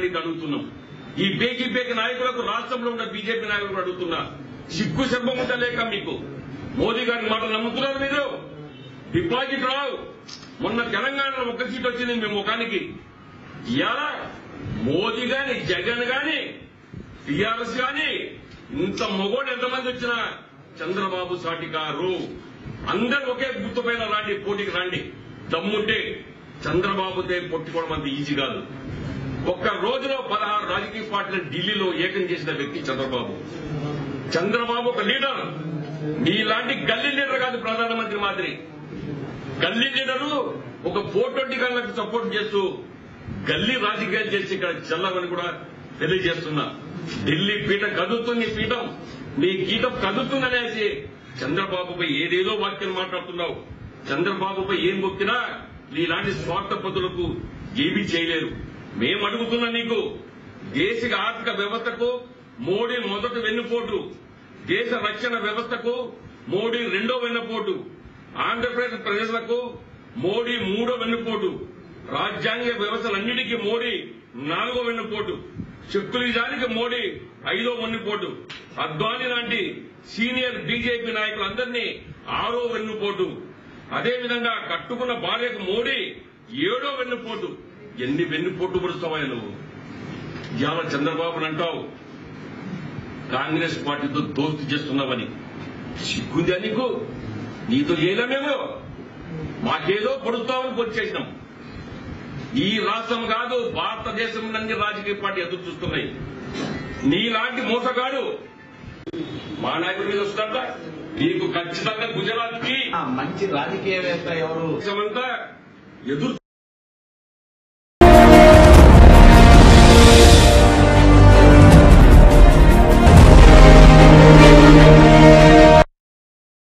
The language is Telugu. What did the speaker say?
నీకు అడుగుతున్నాం. ఈ బీజేపీ నాయకులకు రాష్ట్రంలో ఉన్న బీజేపీ నాయకులకు అడుగుతున్నా, సిగ్గు శర్మం ఉండలేక మీకు మోదీ గారి మాటలు నమ్ముతున్నారు మీరు? డిపాజిట్ రావు. మొన్న తెలంగాణలో ఒక్క సీట్ వచ్చింది మీ ముఖానికి. ఇవాళ మోదీ గాని జగన్ గాని టీఆర్ఎస్ గాని ఇంత మొగోడు ఎంతమంది వచ్చినా చంద్రబాబు సాటి గారు అందరూ ఒకే గుర్తు పైన రాండి, పోటీకి రండి. దమ్ముంటే చంద్రబాబుతో పొట్టుకోవడం అంత ఈజీ కాదు. ఒక్క రోజులో 16 రాజకీయ పార్టీలను ఢిల్లీలో ఏకం చేసిన వ్యక్తి చంద్రబాబు. చంద్రబాబు ఒక లీడర్. మీలాంటి గల్లీ లీడర్ కాదు ప్రధానమంత్రి మాదిరి. గల్లీ లీడరు ఒక 420 గన్లకు సపోర్ట్ చేస్తూ గల్లీ రాజకీయాలు చేసి ఇక్కడ చెల్లవని కూడా తెలియజేస్తున్నా. ఢిల్లీ పీఠం కదులుతుంది, పీఠం మీ గీతం కదులుతుందనేసి చంద్రబాబుపై ఏదేదో వాక్యాలు మాట్లాడుతున్నావు. చంద్రబాబుపై ఏం మొక్కినా ఇలాంటి స్వార్థ పదులకు ఏమీ చేయలేరు. మేము అడుగుతున్నా నీకు, దేశ ఆర్థిక వ్యవస్థకు మోడీ మొదటి వెన్నుపోటు, దేశ రక్షణ వ్యవస్థకు మోడీ రెండో వెన్నుపోటు, ఆంధ్రప్రదేశ్ ప్రజలకు మోడీ మూడో వెన్నుపోటు, రాజ్యాంగ వ్యవస్థలన్నిటికీ మోడీ 4వ వెన్నుపోటు, సెక్యులరిజానికి మోడీ 5వ వెన్నుపోటు, అద్వానీ లాంటి సీనియర్ బీజేపీ నాయకులందరినీ 6వ వెన్నుపోటు, అదేవిధంగా కట్టుకున్న భార్యకు మోడీ 7వ వెన్నుపోటు. ఎన్ని వెన్నుపోటు పడుస్తావా నువ్వు? ఇవాళ చంద్రబాబుని అంటావు కాంగ్రెస్ పార్టీతో దోస్తీ చేస్తున్నావని. సిగ్గుందా నీకు? నీతో చేయలేమేమో, మాకేదో పొడుస్తామని పొడిచేసినాం. ఈ రాష్ట్రం కాదు, భారతదేశంలోని రాజకీయ పార్టీ ఎదురు చూస్తున్నాయి. నీలాంటి మోసగాడు మా నాయకుడి మీద వస్తాడా? నీకు ఖచ్చితంగా గుజరాత్ కి మంచి రాజకీయవేత్త ఎవరు ఎదురు